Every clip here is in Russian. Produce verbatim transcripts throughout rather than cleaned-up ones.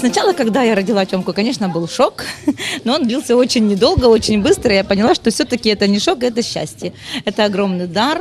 Сначала, когда я родила Тёмку, конечно, был шок, но он длился очень недолго, очень быстро. Я поняла, что все-таки это не шок, это счастье. Это огромный дар.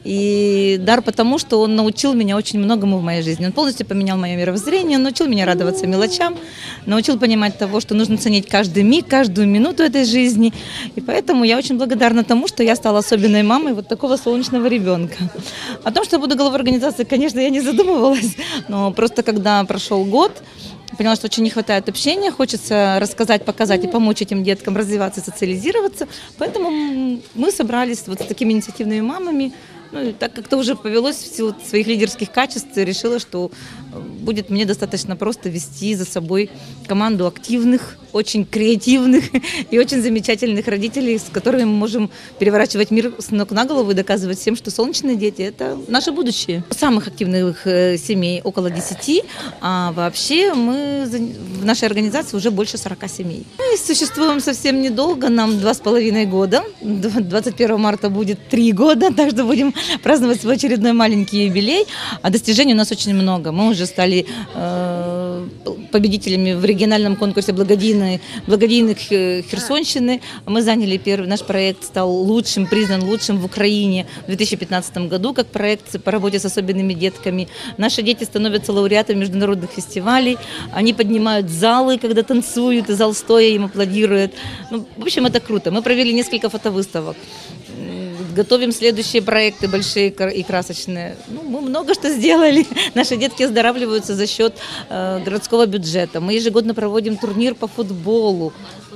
И дар потому, что он научил меня очень многому в моей жизни. Он полностью поменял мое мировоззрение, он научил меня радоваться мелочам, научил понимать того, что нужно ценить каждый миг, каждую минуту этой жизни. И поэтому я очень благодарна тому, что я стала особенной мамой вот такого солнечного ребенка. О том, что я буду главой организации, конечно, я не задумывалась, но просто когда прошел год, поняла, что очень не хватает общения, хочется рассказать, показать и помочь этим деткам развиваться, социализироваться. Поэтому мы собрались вот с такими инициативными мамами. Ну, и так как-то уже повелось в силу своих лидерских качеств, решила, что будет мне достаточно просто вести за собой команду активных, очень креативных и очень замечательных родителей, с которыми мы можем переворачивать мир с ног на голову и доказывать всем, что солнечные дети – это наше будущее. Самых активных семей около десяти, а вообще мы в нашей организации уже больше сорока семей. Мы существуем совсем недолго, нам два с половиной года. двадцать первого марта будет три года, так что будем праздновать свой очередной маленький юбилей. А достижений у нас очень много. Мы уже стали э, победителями в региональном конкурсе благодійной, благодійных Херсонщины. Мы заняли первый, наш проект стал лучшим, признан лучшим в Украине в две тысячи пятнадцатом году, как проект по работе с особенными детками. Наши дети становятся лауреатами международных фестивалей. Они поднимают залы, когда танцуют, и зал стоя им аплодирует. Ну, в общем, это круто. Мы провели несколько фотовыставок. Готовим следующие проекты большие и красочные. Ну, мы много что сделали. Наши детки оздоравливаются за счет э, городского бюджета. Мы ежегодно проводим турнир по футболу.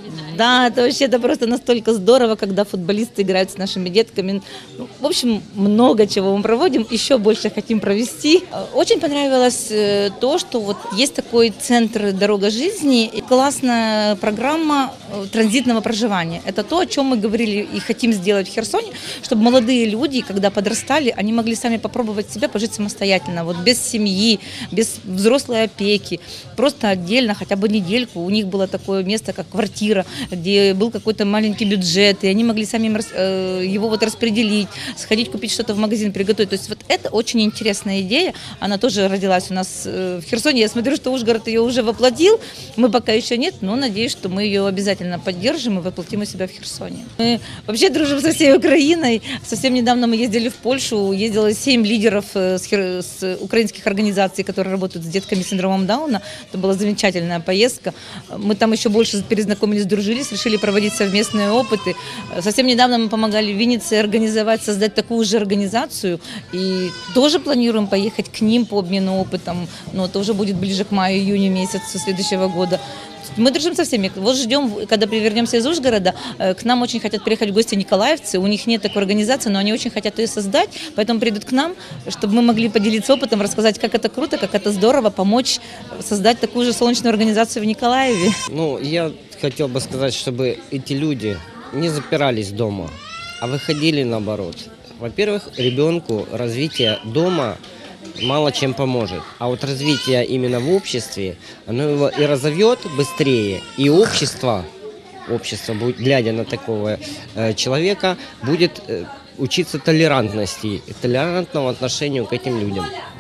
Да, это вообще это просто настолько здорово, когда футболисты играют с нашими детками. Ну, в общем, много чего мы проводим, еще больше хотим провести. Очень понравилось то, что вот есть такой центр «Дорога жизни», и классная программа транзитного проживания. Это то, о чем мы говорили и хотим сделать в Херсоне, чтобы молодые люди, когда подрастали, они могли сами попробовать себя пожить самостоятельно, вот без семьи, без взрослой опеки, просто отдельно, хотя бы недельку. У них было такое место, как квартира, где был какой-то маленький бюджет, и они могли сами его вот распределить, сходить купить что-то в магазин, приготовить. То есть вот это очень интересная идея, она тоже родилась у нас в Херсоне. Я смотрю, что Ужгород ее уже воплотил, мы пока еще нет, но надеюсь, что мы ее обязательно поддержим и воплотим у себя в Херсоне. Мы вообще дружим со всей Украиной. Совсем недавно мы ездили в Польшу, ездило семь лидеров с, хер... с украинских организаций, которые работают с детками с синдромом Дауна. Это была замечательная поездка. Мы там еще больше перезнакомились, дружились, решили проводить совместные опыты. Совсем недавно мы помогали в Виннице организовать, создать такую же организацию. И тоже планируем поехать к ним по обмену опытом. Но это уже будет ближе к маю-июню месяцу следующего года. Мы дружим со всеми. Вот ждем, когда вернемся из Ужгорода, к нам очень хотят приехать в гости николаевцы. У них нет такой организации, но они очень хотят ее создать. Поэтому придут к нам, чтобы мы могли поделиться опытом, рассказать, как это круто, как это здорово, помочь создать такую же солнечную организацию в Николаеве. Ну, я хотел бы сказать, чтобы эти люди не запирались дома, а выходили наоборот. Во-первых, ребенку развитие дома мало чем поможет. А вот развитие именно в обществе, оно его и разовьет быстрее, и общество, общество будет, глядя на такого э, человека, будет э, учиться толерантности, толерантному отношению к этим людям.